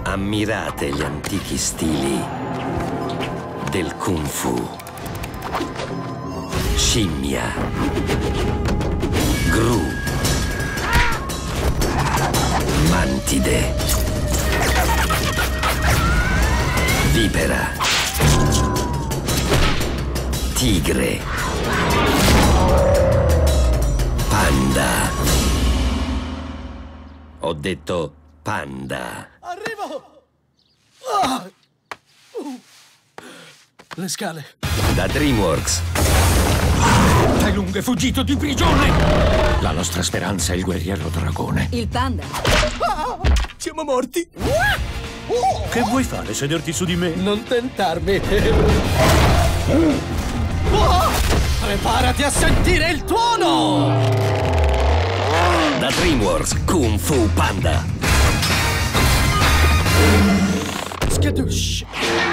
Ammirate gli antichi stili del Kung Fu. Scimmia. Gru. Mantide. Vipera. Tigre. Panda. Ho detto panda. Arrivo! Le scale. Da DreamWorks. È lungo e fuggito di prigione! La nostra speranza è il guerriero dragone. Il panda. Siamo morti! Che vuoi fare? Sederti su di me? Non tentarmi! Preparati a sentire il tuono! Da DreamWorks, Kung Fu Panda. Skadoosh!